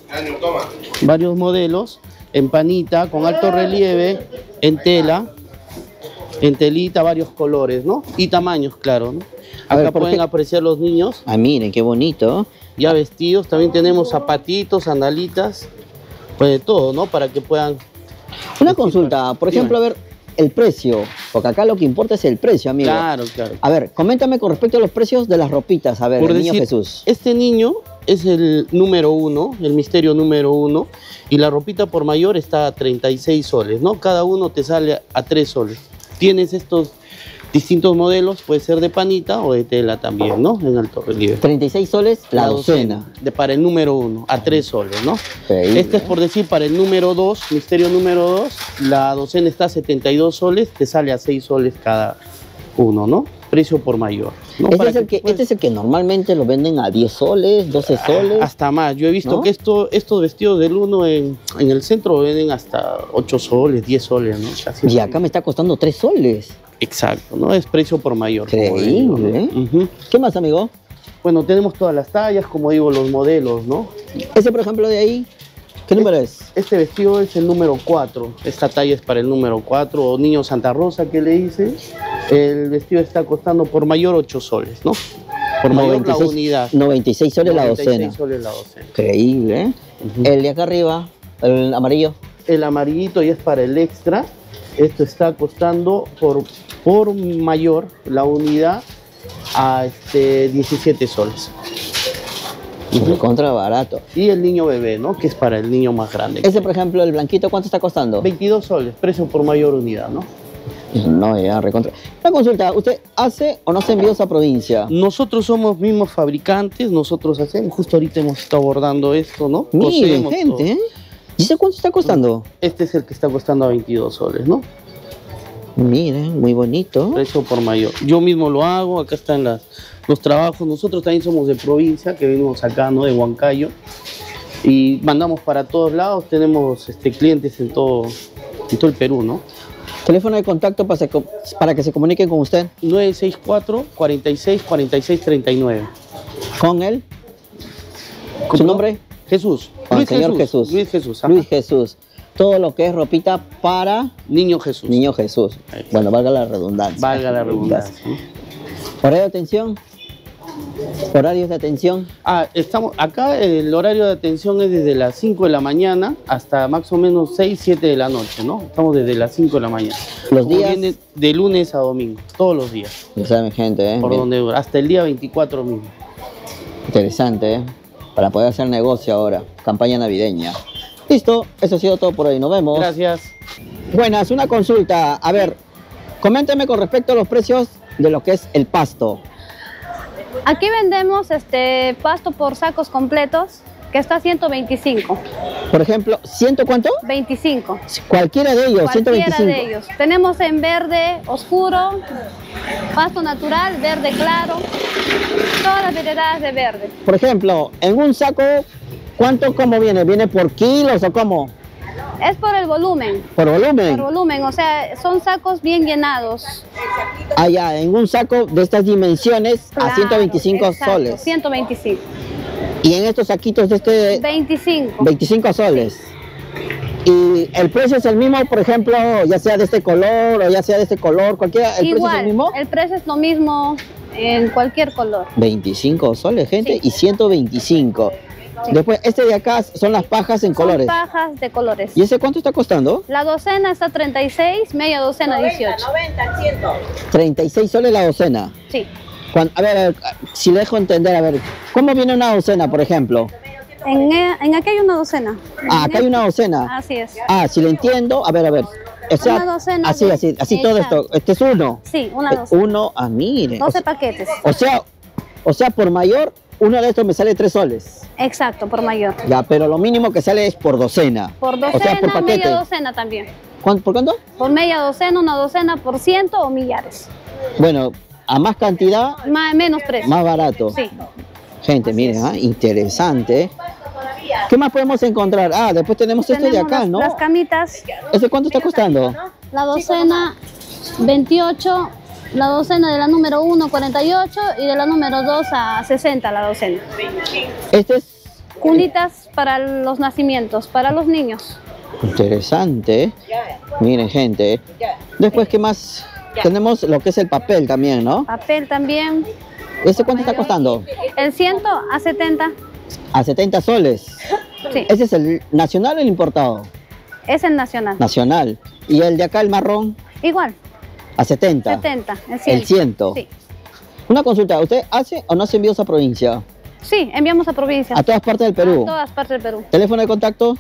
en panita, con alto relieve, en tela, en telita, varios colores, ¿no? Y tamaños, claro, ¿no? Acá pueden apreciar los niños. Ah, miren, qué bonito. Ya vestidos, también tenemos zapatitos, sandalitas, pues de todo, ¿no? Para que puedan... Una consulta, por ejemplo, a ver, el precio, porque acá lo que importa es el precio, amigo. Claro. A ver, coméntame con respecto a los precios de las ropitas, a ver, el Niño Jesús. Este niño es el número 1, el misterio número 1, y la ropita por mayor está a 36 soles, ¿no? Cada uno te sale a 3 soles. Tienes estos distintos modelos, puede ser de panita o de tela también, ¿no? En alto relieve. 36 soles la docena. Para el número 1, a 3 soles, ¿no? Increíble. Este es por decir para el número 2, misterio número 2, la docena está a 72 soles, te sale a 6 soles cada uno, ¿no? precio por mayor, ¿no? Este es el que normalmente lo venden a 10 soles, 12 soles. Hasta más. Yo he visto, ¿no?, que estos vestidos del uno en el centro venden hasta 8 soles, 10 soles, ¿no? Casi y acá me está costando 3 soles. Exacto, ¿no? Es precio por mayor. Increíble. ¿Qué más, amigo? Bueno, tenemos todas las tallas, como digo, los modelos, ¿no? Ese, por ejemplo, de ahí, ¿qué número es? Este vestido es el número 4. Esta talla es para el número 4, o niño Santa Rosa, que le dice. El vestido está costando por mayor 8 soles, ¿no? Por mayor 96, la unidad. 96 soles 96 la docena. 96 soles la docena. Increíble, ¿eh? El de acá arriba, el amarillo. El amarillito ya es para el extra. Esto está costando por mayor la unidad a 17 soles. Contra barato. Y el niño bebé, ¿no? Que es para el niño más grande. Ese, por ejemplo, el blanquito, ¿cuánto está costando? 22 soles, precio por mayor unidad, ¿no? No, ya, recontra. Una consulta, ¿usted hace o no hace envíos a provincia? Nosotros somos mismos fabricantes, nosotros hacemos, justo ahorita hemos estado abordando esto, ¿no? Miren, gente, ¿eh? ¿Y ese cuánto está costando? Este es el que está costando a 22 soles, ¿no? Miren, muy bonito. Precio por mayor. Yo mismo lo hago, acá están los trabajos. Nosotros también somos de provincia, que venimos acá, ¿no? De Huancayo. Y mandamos para todos lados, tenemos clientes en todo el Perú, ¿no? Teléfono de contacto para que se comuniquen con usted. 964-46-46-39. ¿Con él? ¿Su nombre? Jesús. Luis Jesús. Luis Jesús. Ajá. Luis Jesús. Todo lo que es ropita para... Niño Jesús. Niño Jesús. Bueno, valga la redundancia. Valga la redundancia. ¿Horario de atención? ¿Horarios de atención? Estamos acá, el horario de atención es desde las 5 de la mañana hasta más o menos 6, 7 de la noche, ¿no? Estamos desde las 5 de la mañana. ¿Los días? De lunes a domingo, todos los días. Ya saben, gente, ¿eh? Por donde dura, hasta el día 24 mismo. Interesante, ¿eh? Para poder hacer negocio ahora, campaña navideña. Listo, eso ha sido todo por hoy, nos vemos. Gracias. Buenas, una consulta. A ver, coménteme con respecto a los precios de lo que es el pasto. Aquí vendemos pasto por sacos completos, que está a 125. Por ejemplo, ¿100 cuánto? 25. Cualquiera de ellos, Cualquiera 125. de ellos. Tenemos en verde oscuro, pasto natural, verde claro, todas las variedades de verde. Por ejemplo, en un saco, ¿cómo viene? ¿Viene por kilos o cómo? Es por el volumen. ¿Por volumen? Por volumen, o sea, son sacos bien llenados. Ya, en un saco de estas dimensiones, claro, a 125 exacto, soles. 125. Y en estos saquitos de 25. 25 soles. Y el precio es el mismo, por ejemplo, ya sea de este color o ya sea de este color, cualquiera, ¿el precio es el mismo? El precio es lo mismo en cualquier color. 25 soles, gente, sí. Y 125. Sí. Después, este de acá son las pajas en colores. Pajas de colores. ¿Y ese cuánto está costando? La docena está 36, media docena 18. 90, 100. 36 soles la docena. Sí. A ver, si le dejo entender, a ver, ¿cómo viene una docena, por ejemplo? En aquí hay una docena. Acá hay una docena. Así es. Si le entiendo, a ver. O sea, una docena. Así todo esto. Este es uno. Sí, una docena. Uno, mire. 12 paquetes. O sea, por mayor, uno de estos me sale 3 soles. Exacto, por mayor. Ya, pero lo mínimo que sale es por docena. Por docena, o sea, por paquete. media docena también. ¿Por cuánto? Por media docena, una docena por ciento o millares. Bueno, a más cantidad, menos precio. Más barato. Sí. Gente, miren, interesante. ¿Qué más podemos encontrar? Después tenemos esto de acá, ¿no? Las camitas. ¿Ese cuánto está costando? La docena 28, la docena de la número 1 48 y de la número 2 a 60 la docena. Este es... Cunitas para los nacimientos, para los niños. Interesante. Miren, gente. Después, ¿qué más? Tenemos lo que es el papel también, ¿no? Papel también. ¿Ese cuánto está costando? El 100 a 70. A 70 soles. Sí. ¿Ese es el nacional o el importado? Es el nacional. Nacional. ¿Y el de acá, el marrón? Igual. A 70. 70, el 100. El 100. Sí. Una consulta, ¿usted hace o no hace envíos a provincia? Sí, enviamos a provincia. ¿A todas partes del Perú? A todas partes del Perú. ¿Teléfono de contacto?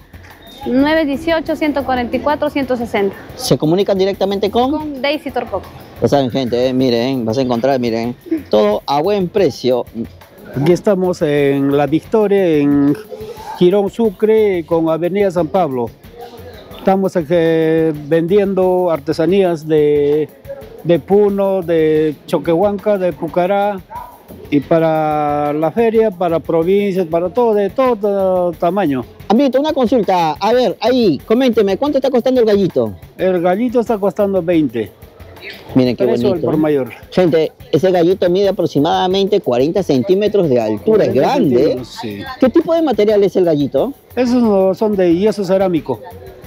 918-144-160. ¿Se comunican directamente con? Con Daisy Torpoco. Lo saben, gente, miren, vas a encontrar, miren, todo a buen precio. Aquí estamos en La Victoria, en Girón Sucre, con Avenida San Pablo. Estamos vendiendo artesanías de de Puno, de Choquehuanca, de Pucará, y para la feria, para provincias, para todo, de todo tamaño. Amiguito, una consulta. A ver, ahí, coménteme, ¿cuánto está costando el gallito? El gallito está costando 20. Miren qué Precio bonito. al por mayor. Gente, ese gallito mide aproximadamente 40 centímetros de altura, es grande. Sí. ¿Qué tipo de material es el gallito? Esos son de yeso cerámico.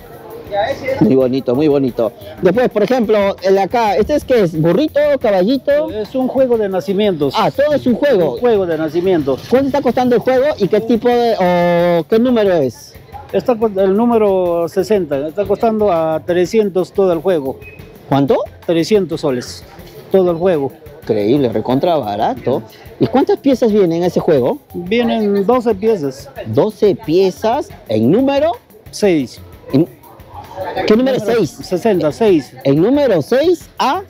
Muy bonito, muy bonito. Después, por ejemplo, el de acá, ¿este es qué es? ¿Burrito, caballito? Es un juego de nacimientos. Ah, todo es un juego. Un juego de nacimientos. ¿Cuánto está costando el juego y qué tipo de, o qué número es? El número 60, está costando a 300 todo el juego. ¿Cuánto? 300 soles, todo el juego. Increíble, recontra barato. ¿Y cuántas piezas vienen en ese juego? Vienen 12 piezas. 12 piezas en número 6. ¿Qué número es 6? 66. En número 6 a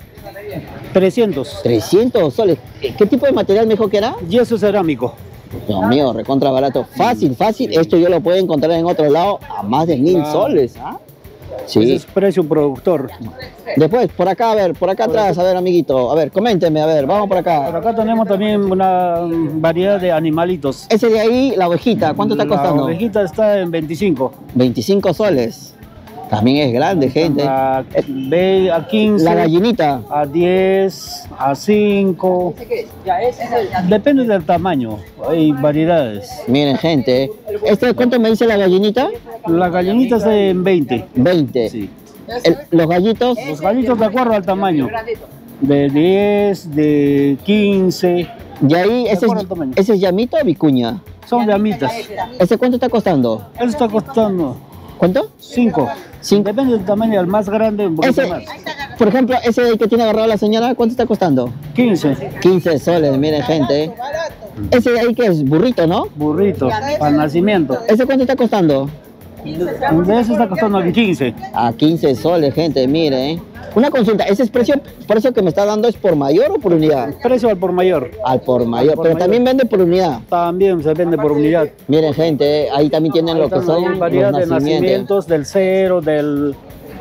300. 300 soles. ¿Qué tipo de material me dijo que era? Yeso cerámico. Dios mío, recontra barato. Fácil, fácil. Esto yo lo puedo encontrar en otro lado a más de 1000 soles. ¿Ah? Sí. Ese es precio productor. Después, por acá, a ver, por acá atrás, a ver, amiguito. A ver, coménteme, a ver, vamos por acá. Por acá tenemos también una variedad de animalitos. Ese de ahí, la ovejita, ¿cuánto está costando? La ovejita está en 25. 25 soles. También es grande, gente. Ve a 15. La gallinita. A 10, a 5. Depende del tamaño. Hay variedades. Miren, gente. ¿Cuánto me dice la gallinita? La gallinita está en 20. 20. Sí. ¿Los gallitos? Los gallitos de acuerdo al tamaño. De 10, de 15. ¿Y ahí ese es llamito o vicuña? Son llamitas. ¿Ese cuánto está costando? Eso está costando. ¿Cuánto? 5. Depende del tamaño, el más grande un poquito más. Por ejemplo, ese de ahí que tiene agarrado la señora, ¿cuánto está costando? 15. 15 soles, miren, gente. Ese de ahí que es burrito, ¿no? Burrito, para nacimiento. ¿Ese cuánto está costando? De eso está costando 15. A 15 soles, gente, miren. Una consulta, ¿ese es precio, por eso que me está dando es por mayor o por unidad? Precio al por mayor. Al por mayor, pero también vende por unidad. También se vende por unidad. Miren, gente, ahí también tienen lo que son variedad los de nacimientos, del 0, del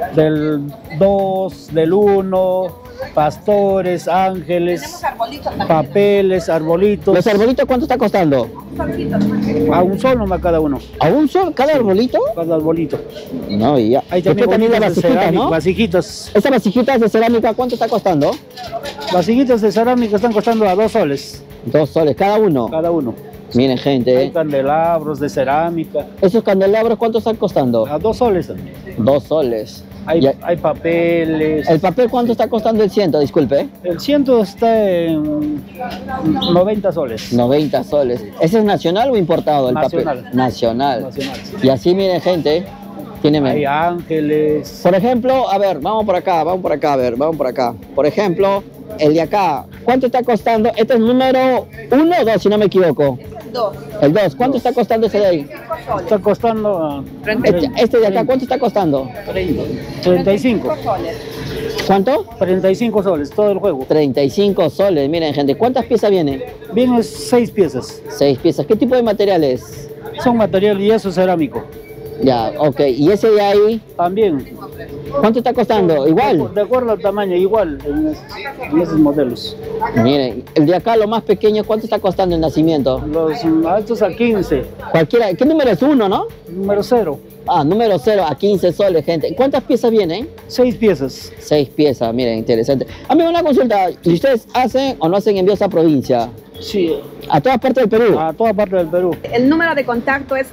2, del 1, pastores, ángeles, papeles, arbolitos. ¿Los arbolitos cuánto está costando? A un sol nomás cada uno. ¿A un sol cada arbolito? Cada arbolito. No, y ya. Ahí también la vasijita, ¿no? Vasijitas. ¿Esas vasijitas de cerámica cuánto está costando? Vasijitas de cerámica están costando a 2 soles. 2 soles, cada uno. Cada uno. Miren, gente. Hay candelabros de cerámica. ¿Esos candelabros cuánto están costando? A 2 soles. 2 soles. Hay papeles. ¿El papel cuánto está costando el 100? Disculpe. El 100 está en 90 soles. 90 soles. ¿Ese es nacional o importado? El Nacional. papel? Nacional. Y así, miren, gente. Hay ángeles. Por ejemplo, a ver, vamos por acá, a ver, vamos por acá. Por ejemplo, el de acá, ¿cuánto está costando? Este es número 1 o 2, si no me equivoco. 2. El 2, ¿cuánto está costando ese de ahí? Está costando... Este de acá, ¿cuánto está costando? 35. ¿Cuánto? 35 soles, todo el juego. 35 soles, miren, gente. ¿Cuántas piezas vienen? Vienen 6 piezas. 6 piezas. ¿Qué tipo de materiales? Son material yeso cerámico. Ya, ok. ¿Y ese de ahí? También. ¿Cuánto está costando? ¿Igual? De acuerdo al tamaño, igual en esos modelos. Miren, el de acá, lo más pequeño, ¿cuánto está costando el nacimiento? Los altos a 15. Cualquiera. ¿Qué número es? 1, ¿no? Número 0. Ah, número 0 a 15 soles, gente. ¿Cuántas piezas vienen? 6 piezas. 6 piezas, miren, interesante. Amigo, una consulta. ¿Y ustedes hacen o no hacen envíos a provincia? Sí. ¿A toda parte del Perú? A toda parte del Perú. El número de contacto es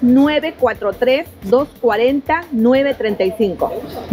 943-240-935.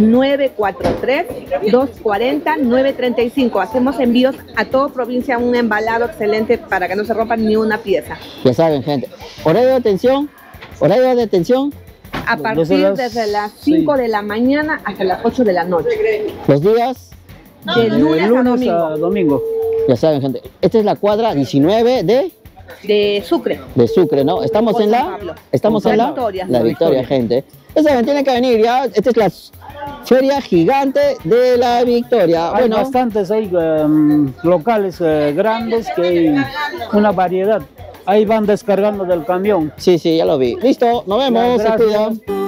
943-240-935. Hacemos envíos a toda provincia, un embalado excelente para que no se rompa ni una pieza. Ya saben, gente. ¿Horario de atención? ¿Horario de atención? A partir desde las 5 de la mañana hasta las 8 de la noche. ¿Los días? De lunes a domingo. Ya saben, gente. Esta es la cuadra 19 de Sucre. De Sucre, ¿no? Estamos en la Victoria. La Victoria, gente. Ya saben, tienen que venir ya. Esta es la feria gigante de la Victoria. Hay bastantes, hay locales grandes que hay una variedad. Ahí van descargando del camión. Sí, ya lo vi. Listo, nos vemos. Se cuidan.